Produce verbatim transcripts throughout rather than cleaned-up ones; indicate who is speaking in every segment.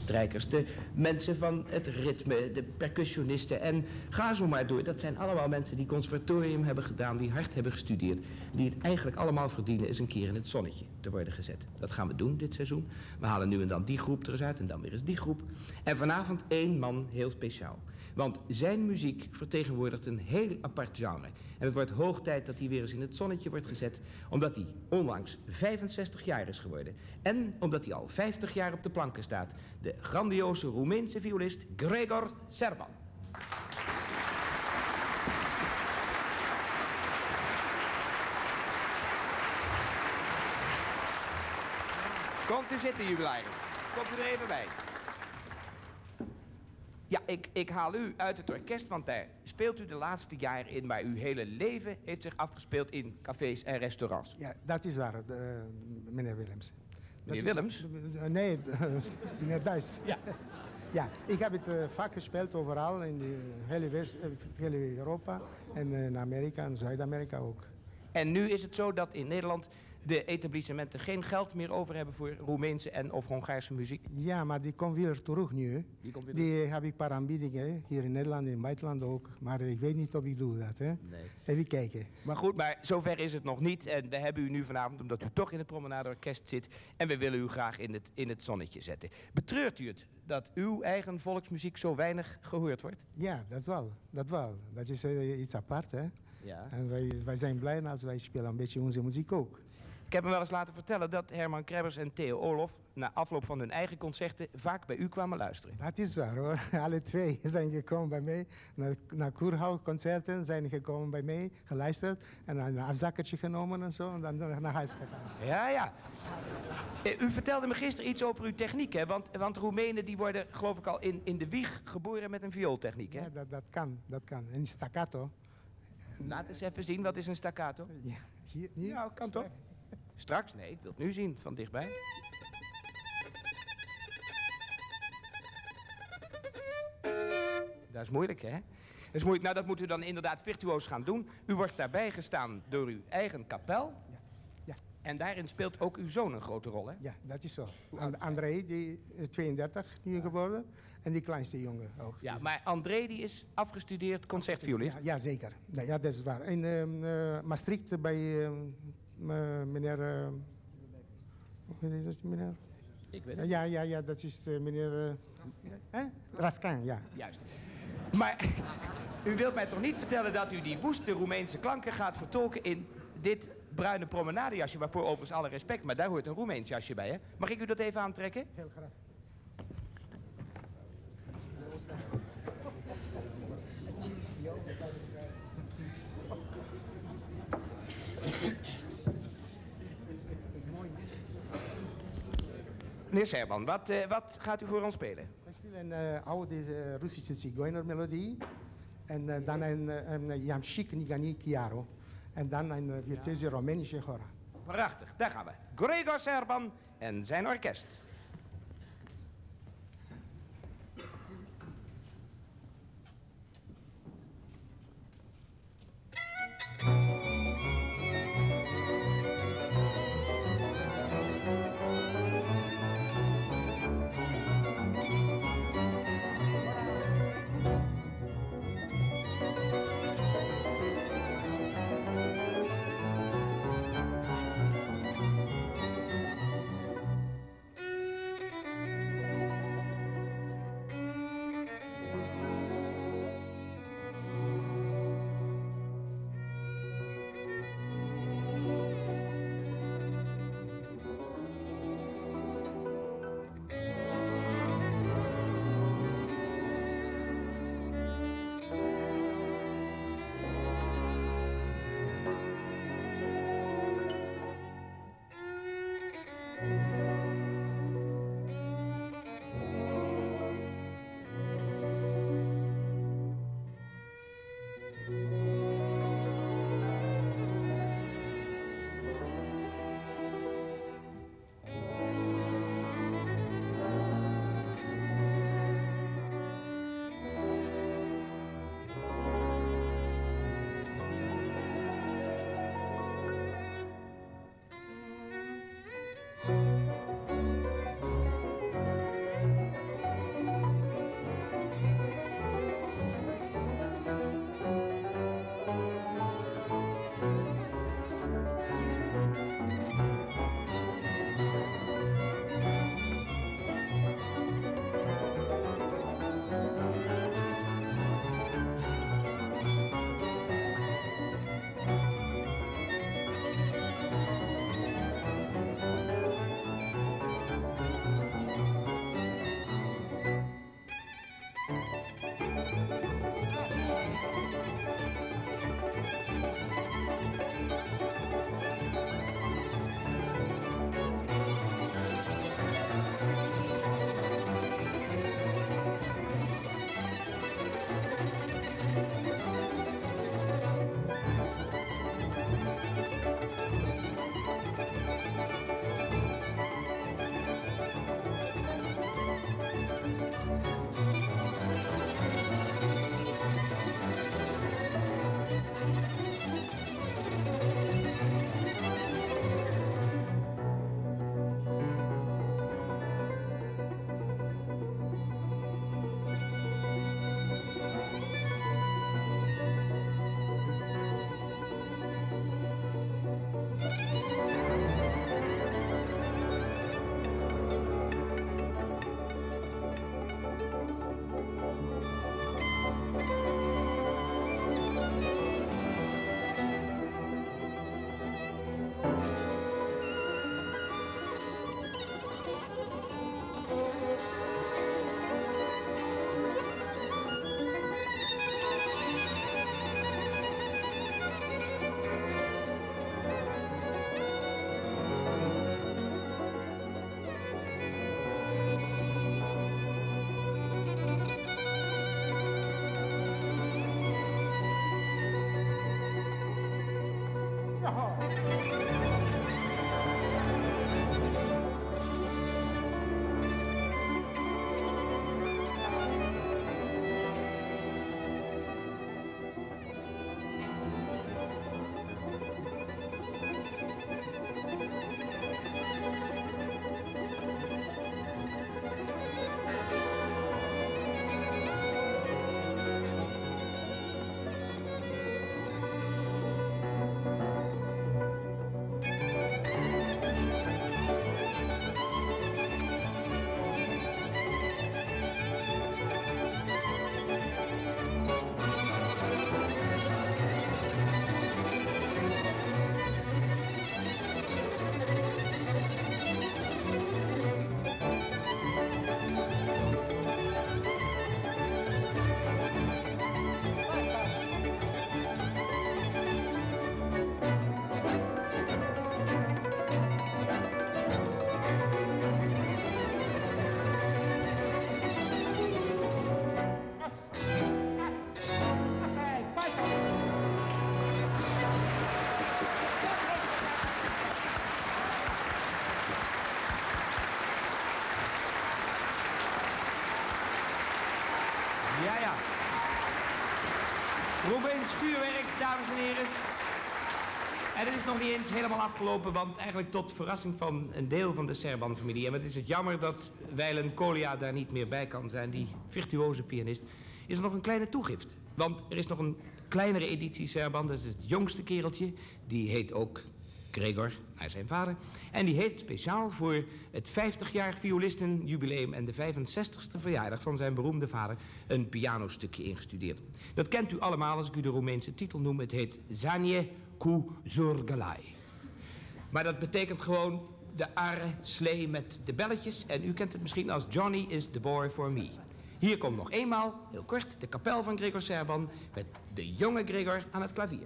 Speaker 1: strijkers, de mensen van het ritme, de percussionisten en ga zo maar door. Dat zijn allemaal mensen die conservatorium hebben gedaan, die hard hebben gestudeerd, die het eigenlijk allemaal verdienen eens een keer in het zonnetje te worden gezet. Dat gaan we doen dit seizoen. We halen nu en dan die groep er eens uit en dan weer eens die groep. En vanavond één man heel speciaal. Want zijn muziek vertegenwoordigt een heel apart genre. En het wordt hoog tijd dat hij weer eens in het zonnetje wordt gezet, omdat hij onlangs vijfenzestig jaar is geworden. En omdat hij al vijftig jaar op de planken staat. De grandioze Roemeense violist Gregor Serban. Komt u zitten, jubilaris. Komt u er even bij. Ja, ik, ik haal u uit het orkest, want daar speelt u de laatste jaren in, maar uw hele leven heeft zich afgespeeld in cafés en restaurants.
Speaker 2: Ja, dat is waar, de, meneer Willems.
Speaker 1: Meneer Willems?
Speaker 2: Nee, meneer Duis.
Speaker 1: Ja.
Speaker 2: Ja, ik heb het uh, vaak gespeeld overal in de hele, West, uh, hele Europa en uh, in Amerika en Zuid-Amerika ook.
Speaker 1: En nu is het zo dat in Nederland de etablissementen geen geld meer over hebben voor Roemeense en of Hongaarse muziek?
Speaker 2: Ja, maar die komt weer terug nu. Hè.
Speaker 1: Die komt weer
Speaker 2: die terug. Heb ik een paar aanbiedingen, hier in Nederland en in het buitenland ook. Maar ik weet niet of ik doe dat. Hè.
Speaker 1: Nee.
Speaker 2: Even kijken.
Speaker 1: Maar goed, maar zover is het nog niet. En we hebben u nu vanavond, omdat u toch in het promenadeorkest zit. En we willen u graag in het, in het zonnetje zetten. Betreurt u het dat uw eigen volksmuziek zo weinig gehoord wordt?
Speaker 2: Ja, dat wel. Dat wel. Dat is uh, iets apart, hè.
Speaker 1: Ja.
Speaker 2: En wij, wij zijn blij als wij spelen een beetje onze muziek ook.
Speaker 1: Ik heb me wel eens laten vertellen dat Herman Krebbers en Theo Olof na afloop van hun eigen concerten vaak bij u kwamen luisteren.
Speaker 2: Dat is waar hoor. Alle twee zijn gekomen bij mij. Naar, naar Koerhouw-concerten zijn gekomen bij mij, geluisterd. En een afzakkertje genomen en zo. En dan naar huis gegaan.
Speaker 1: Ja, ja. U vertelde me gisteren iets over uw techniek, hè? Want, want Roemenen die worden, geloof ik al, in, in de wieg geboren met een viooltechniek, hè?
Speaker 2: Ja, dat, dat kan. Dat kan. En staccato.
Speaker 1: Laat eens even zien, wat is een staccato?
Speaker 2: Ja, hier, hier.
Speaker 1: Ja, kan toch? Straks? Nee, ik wil het nu zien, van dichtbij. Dat is moeilijk, hè? Dat is moeilijk. Nou, dat moet u dan inderdaad virtuoos gaan doen. U wordt daarbij gestaan door uw eigen kapel.
Speaker 2: Ja. Ja.
Speaker 1: En daarin speelt ook uw zoon een grote rol, hè?
Speaker 2: Ja, dat is zo. And, André, die is tweeëndertig nu geworden. En die kleinste jongen ook.
Speaker 1: Ja, maar André die is afgestudeerd concertviolist.
Speaker 2: Ja, ja, zeker. Ja, ja, dat is waar. In uh, Maastricht bij uh, meneer... Uh, hoe heet dat, meneer?
Speaker 1: Ik weet het.
Speaker 2: Ja, ja, ja, dat is uh, meneer... Uh, hè? Raskin, ja.
Speaker 1: Juist. Maar u wilt mij toch niet vertellen dat u die woeste Roemeense klanken gaat vertolken in dit bruine promenadejasje, waarvoor overigens alle respect, maar daar hoort een Roemeens jasje bij, hè? Mag ik u dat even aantrekken?
Speaker 2: Heel graag.
Speaker 1: Meneer Serban, wat, uh, wat gaat u voor ons spelen?
Speaker 2: We spelen een uh, oude uh, Russische zigeunermelodie. En uh, dan een, een, een Jamshik Nigani Chiaro. En dan een uh, virtuose Roemeense gora.
Speaker 1: Prachtig, daar gaan we. Gregor Serban en zijn orkest. Roemeens vuurwerk, dames en heren. En het is nog niet eens helemaal afgelopen, want eigenlijk tot verrassing van een deel van de Serban-familie. En wat is het jammer dat wijlen Kolia daar niet meer bij kan zijn, die virtuoze pianist, is er nog een kleine toegift. Want er is nog een kleinere editie Serban, dat is het jongste kereltje. Die heet ook Gregor, naar zijn vader. En die heeft speciaal voor het vijftig jaar violistenjubileum en de vijfenzestigste verjaardag van zijn beroemde vader een pianostukje ingestudeerd. Dat kent u allemaal als ik u de Roemeense titel noem. Het heet Zanje Ku Zurgalai. Maar dat betekent gewoon de arre slee met de belletjes. En u kent het misschien als Johnny is the boy for me. Hier komt nog eenmaal, heel kort, de kapel van Gregor Serban met de jonge Gregor aan het klavier.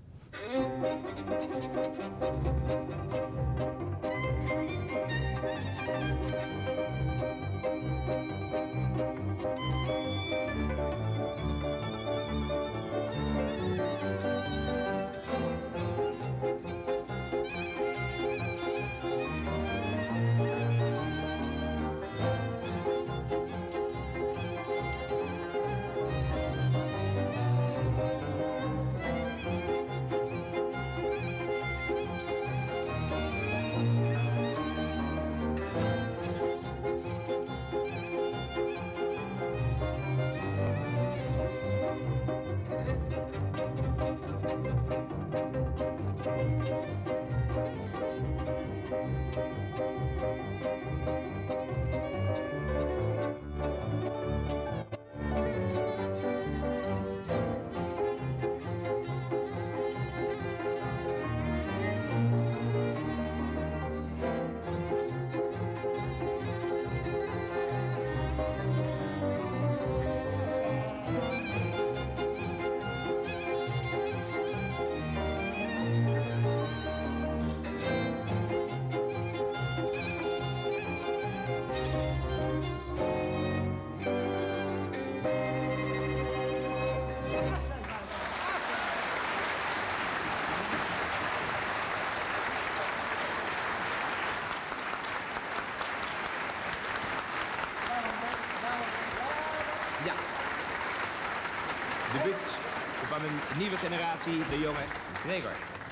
Speaker 1: Ja. Debuut van een nieuwe generatie, de jonge Gregor.